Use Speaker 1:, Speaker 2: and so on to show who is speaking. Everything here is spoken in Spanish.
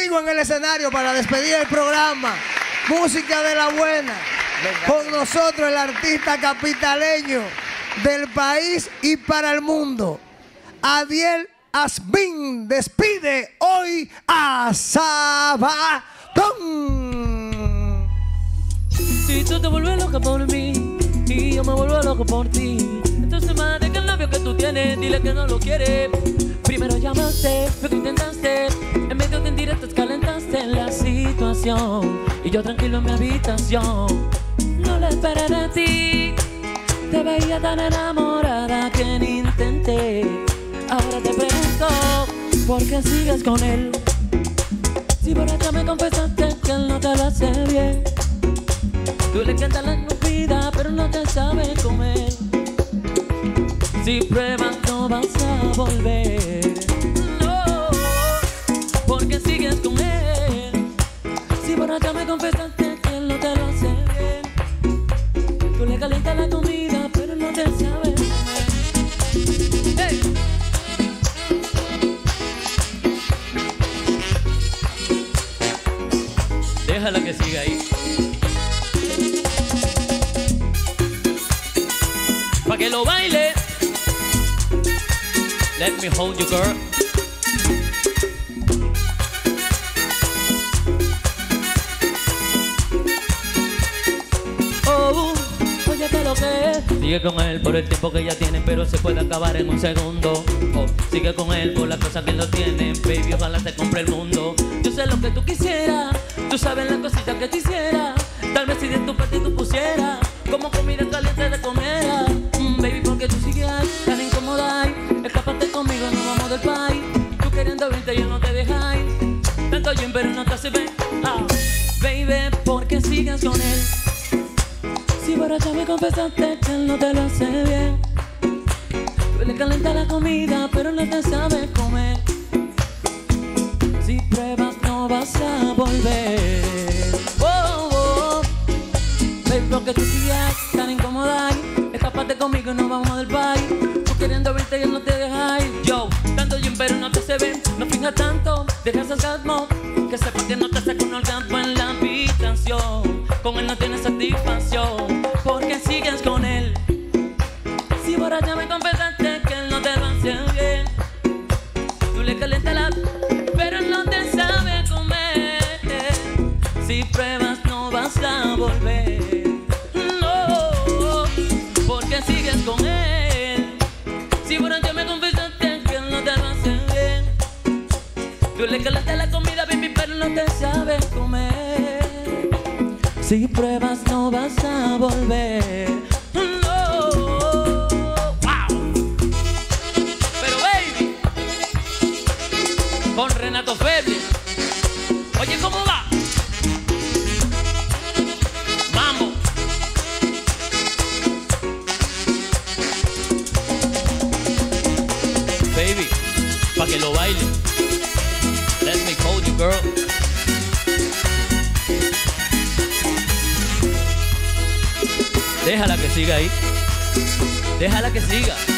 Speaker 1: En el escenario para despedir el programa. Música de la buena. Con nosotros el artista capitaleño del país y para el mundo, Adiel Asbin, despide hoy a Sabadón.
Speaker 2: Si tú te vuelves loca por mí y yo me vuelvo loco por ti, entonces más de que el novio que tú tienes, dile que no lo quieres. Primero llamaste, luego intentaste, en medio de indirectas calentaste la situación y yo tranquilo en mi habitación. No le esperé de ti, te veía tan enamorada que ni intenté. Ahora te pregunto, ¿por qué sigues con él? Si por acá me confesaste que él no te lo hace bien. Tú le cantas la comida pero no te sabe comer. Si pruebas no vas a volver. No, porque sigues con él. Si por acá me confesaste que él no te lo hace bien. Tú le calientas la comida pero no te sabe comer. Hey. Déjala que siga ahí. Pa' que lo baile. Let me hold you, girl. Oh, oye, ¿qué lo que es? Sigue con él por el tiempo que ya tienen, pero se puede acabar en un segundo. Oh, sigue con él por las cosas que lo tienen, baby, ojalá te compre el mundo. Yo sé lo que tú quisieras, tú sabes las cositas que te hiciera. Tal vez si de tu parte tú pusieras como comida caliente de comer. Baby, porque tú sigues ahí, tan incómoda ahí. Escápate conmigo, no vamos del país. Tú queriendo verte, yo no te dejas ir. Tanto gym, pero no te hace ver. Baby, porque sigues con él. Si por allá me confesaste que él no te lo hace bien. Tú le calientas la comida, pero no te sabe comer. Si pruebas, no vas a volver. Oh, oh. Baby, porque tú sigues tan incómoda ahí. Escápate conmigo y nos vamos del país. Tú queriendo verte y él no te deja ir. Yo, tanto gym pero no te se ve. No finjas tanto, deja ese orgasmo. Que sepa que no te saca un orgasmo en la habitación. Con él no tienes satisfacción, porque sigues con él. Si por allá me confesaste que él no te lo hace bien. Tú le calientas la, pero él no te sabe comer. Si pruebas no vas a volver. Sigues con él. Si por allá me confesaste que él no te lo hace bien. Tú le calientas la comida, baby, pero no te sabes comer. Si pruebas no vas a volver. No. Wow. Pero baby, con Renato Feble. Oye, ¿cómo va? Baby, pa' que lo baile. Let me hold you, girl. Déjala que siga ahí. Déjala que siga.